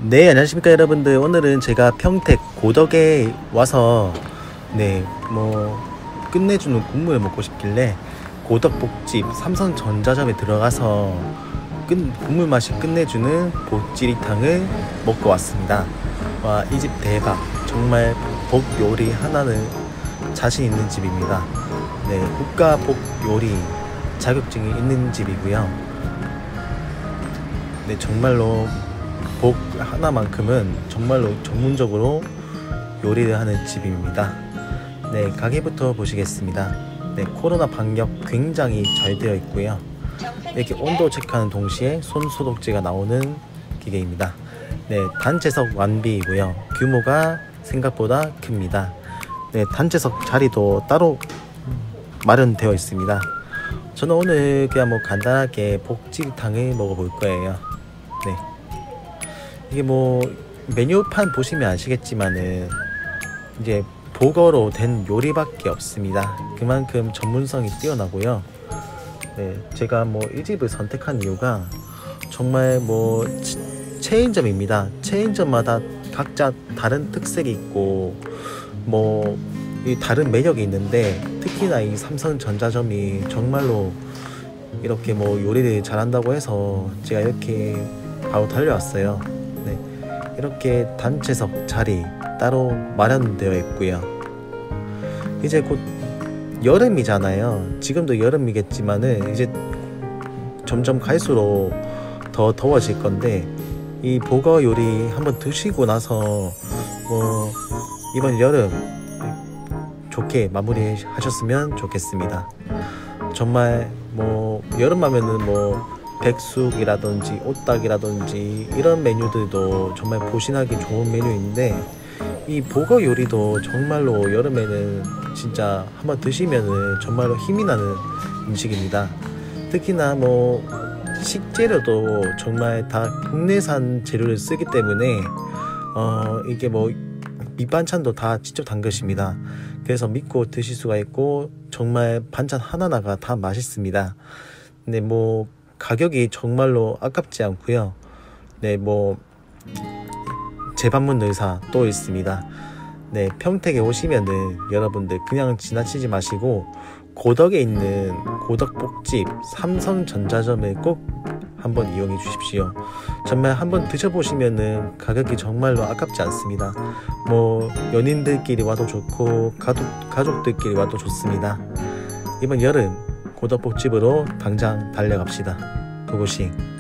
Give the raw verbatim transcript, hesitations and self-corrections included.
네, 안녕하십니까 여러분들. 오늘은 제가 평택 고덕에 와서 네 뭐 끝내주는 국물 먹고 싶길래 고덕복집 삼성전자점에 들어가서 끝, 국물 맛이 끝내주는 복지리탕을 먹고 왔습니다. 와, 이 집 대박. 정말 복 요리 하나는 자신 있는 집입니다. 네, 국가 복 요리 자격증이 있는 집이고요. 네, 정말로 복 하나만큼은 정말로 전문적으로 요리를 하는 집입니다. 네, 가게부터 보시겠습니다. 네, 코로나 방역 굉장히 잘 되어 있고요. 이렇게 온도 체크하는 동시에 손 소독제가 나오는 기계입니다. 네, 단체석 완비이고요. 규모가 생각보다 큽니다. 네, 단체석 자리도 따로 마련되어 있습니다. 저는 오늘 그냥 뭐 간단하게 복지탕을 먹어볼 거예요. 네, 이게 뭐 메뉴판 보시면 아시겠지만은 이제 보거로 된 요리밖에 없습니다. 그만큼 전문성이 뛰어나고요. 네, 제가 뭐 이 집을 선택한 이유가 정말 뭐 체인점입니다. 체인점마다 각자 다른 특색이 있고 뭐 이 다른 매력이 있는데, 특히나 이 삼성전자점이 정말로 이렇게 뭐 요리를 잘한다고 해서 제가 이렇게 바로 달려왔어요. 네, 이렇게 단체석 자리 따로 마련되어 있고요. 이제 곧 여름이잖아요. 지금도 여름이겠지만은 이제 점점 갈수록 더 더워질 건데, 이 보거 요리 한번 드시고 나서 뭐 이번 여름 좋게 마무리 하셨으면 좋겠습니다. 정말 뭐 여름하면은 뭐 백숙이라든지 오딱이라든지 이런 메뉴들도 정말 보신하기 좋은 메뉴인데, 이 보거 요리도 정말로 여름에는 진짜 한번 드시면은 정말로 힘이 나는 음식입니다. 특히나 뭐 식재료도 정말 다 국내산 재료를 쓰기 때문에 어 이게 뭐 밑반찬도 다 직접 담그십니다. 그래서 믿고 드실 수가 있고 정말 반찬 하나하나가 다 맛있습니다. 근데 뭐 가격이 정말로 아깝지 않고요. 네, 뭐 재방문 의사 또 있습니다. 네, 평택에 오시면은 여러분들 그냥 지나치지 마시고 고덕에 있는 고덕복집 삼성전자점을 꼭 한번 이용해 주십시오. 정말 한번 드셔보시면은 가격이 정말로 아깝지 않습니다. 뭐 연인들끼리 와도 좋고 가족, 가족들끼리 와도 좋습니다. 이번 여름 고덕복집으로 당장 달려갑시다. 고고싱.